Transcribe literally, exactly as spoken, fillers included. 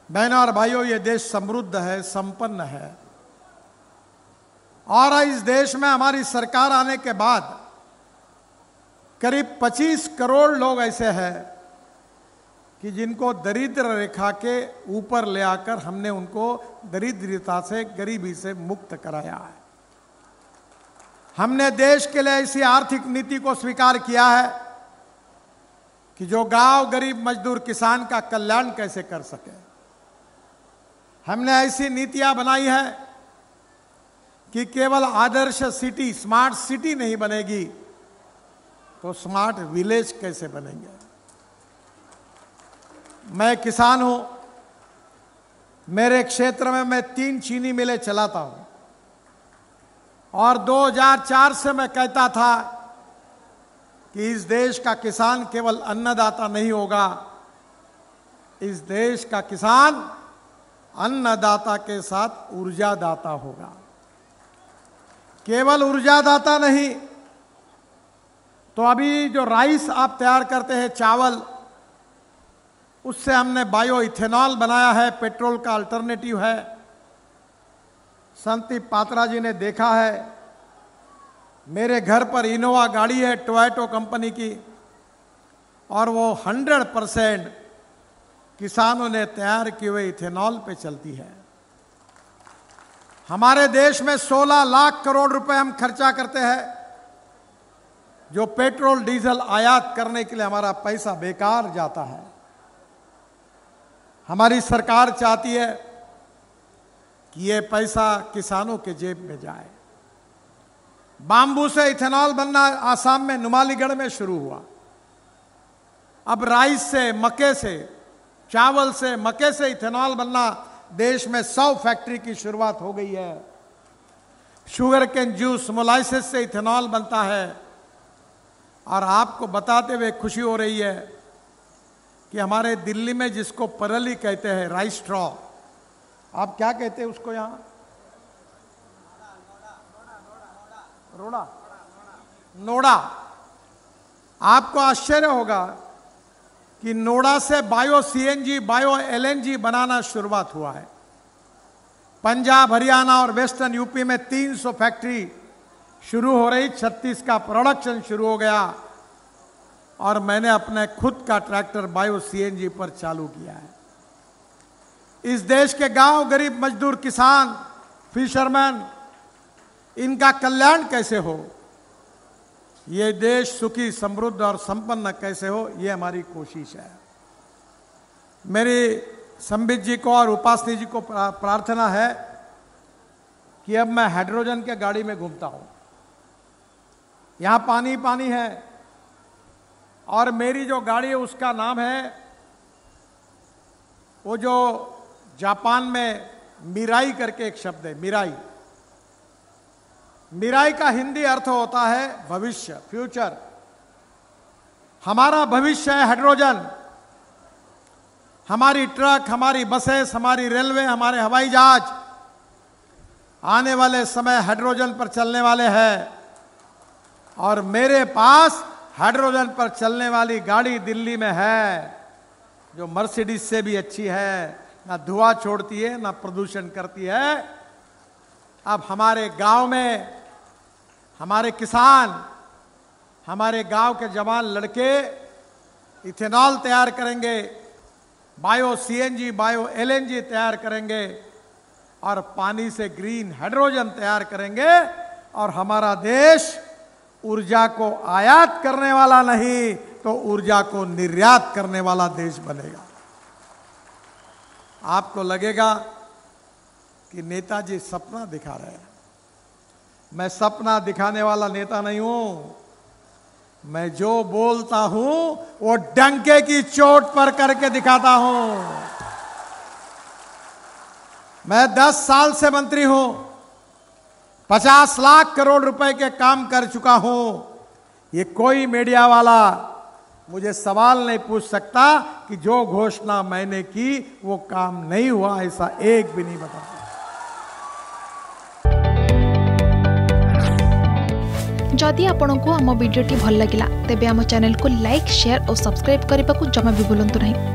बहनों और भाइयों, ये देश समृद्ध है, संपन्न है और इस देश में हमारी सरकार आने के बाद करीब पच्चीस करोड़ लोग ऐसे हैं कि जिनको दरिद्र रेखा के ऊपर ले आकर हमने उनको दरिद्रता से, गरीबी से मुक्त कराया है। हमने देश के लिए ऐसी आर्थिक नीति को स्वीकार किया है कि जो गांव, गरीब, मजदूर, किसान का कल्याण कैसे कर सके। हमने ऐसी नीतियां बनाई है कि केवल आदर्श सिटी, स्मार्ट सिटी नहीं बनेगी तो स्मार्ट विलेज कैसे बनेंगे। मैं किसान हूं, मेरे क्षेत्र में मैं तीन चीनी मिलें चलाता हूं और दो हज़ार चार से मैं कहता था कि इस देश का किसान केवल अन्नदाता नहीं होगा, इस देश का किसान अन्नदाता के साथ ऊर्जादाता होगा। केवल ऊर्जादाता नहीं तो अभी जो राइस आप तैयार करते हैं, चावल, उससे हमने बायो इथेनॉल बनाया है, पेट्रोल का अल्टरनेटिव है। संदीप पात्रा जी ने देखा है, मेरे घर पर इनोवा गाड़ी है टोयोटा कंपनी की और वो हंड्रेड परसेंट किसानों ने तैयार किए हुए इथेनॉल पे चलती है। हमारे देश में सोलह लाख करोड़ रुपए हम खर्चा करते हैं, जो पेट्रोल डीजल आयात करने के लिए हमारा पैसा बेकार जाता है। हमारी सरकार चाहती है कि ये पैसा किसानों के जेब में जाए। बांबू से इथेनॉल बनना आसाम में नुमालीगढ़ में शुरू हुआ। अब राइस से, मक्के से, चावल से, मक्के से इथेनॉल बनना देश में सौ फैक्ट्री की शुरुआत हो गई है। शुगर केन जूस, मोलाइसिस से इथेनॉल बनता है। और आपको बताते हुए खुशी हो रही है कि हमारे दिल्ली में जिसको परली कहते हैं, राइस स्ट्रॉ, आप क्या कहते हैं उसको यहां? रोड़ा, नोड़ा। आपको आश्चर्य होगा कि नोड़ा से बायो सीएनजी, बायो एलएनजी बनाना शुरुआत हुआ है। पंजाब, हरियाणा और वेस्टर्न यूपी में तीन सौ फैक्ट्री शुरू हो रही, छत्तीस का प्रोडक्शन शुरू हो गया और मैंने अपने खुद का ट्रैक्टर बायो सीएनजी पर चालू किया है। इस देश के गांव, गरीब, मजदूर, किसान, फिशरमैन, इनका कल्याण कैसे हो, ये देश सुखी, समृद्ध और संपन्न कैसे हो, ये हमारी कोशिश है। मेरी संबित जी को और उपासनी जी को प्रार्थना है कि अब मैं हाइड्रोजन के गाड़ी में घूमता हूं। यहां पानी पानी है और मेरी जो गाड़ी है उसका नाम है, वो जो जापान में मिराई करके एक शब्द है, मिराई। मिराई का हिंदी अर्थ होता है भविष्य, फ्यूचर। हमारा भविष्य है हाइड्रोजन। हमारी ट्रक, हमारी बसेस, हमारी रेलवे, हमारे हवाई जहाज आने वाले समय हाइड्रोजन पर चलने वाले हैं और मेरे पास हाइड्रोजन पर चलने वाली गाड़ी दिल्ली में है, जो मर्सिडीज से भी अच्छी है, ना धुआं छोड़ती है, ना प्रदूषण करती है। अब हमारे गांव में हमारे किसान, हमारे गांव के जवान लड़के इथेनॉल तैयार करेंगे, बायो सीएनजी, बायो एलएनजी तैयार करेंगे और पानी से ग्रीन हाइड्रोजन तैयार करेंगे और हमारा देश ऊर्जा को आयात करने वाला नहीं तो ऊर्जा को निर्यात करने वाला देश बनेगा। आपको लगेगा कि नेताजी सपना दिखा रहे हैं। मैं सपना दिखाने वाला नेता नहीं हूं। मैं जो बोलता हूं वो डंके की चोट पर करके दिखाता हूं। मैं दस साल से मंत्री हूं, पचास लाख करोड़ रुपए के काम कर चुका हूं। ये कोई मीडिया वाला मुझे सवाल नहीं पूछ सकता कि जो घोषणा मैंने की वो काम नहीं हुआ, ऐसा एक भी नहीं बता। जदि आपंक आम भिडी भल लगा तेब आम चैनल को लाइक, शेयर और सब्सक्राइब करने को जमा भी भूलु नहीं।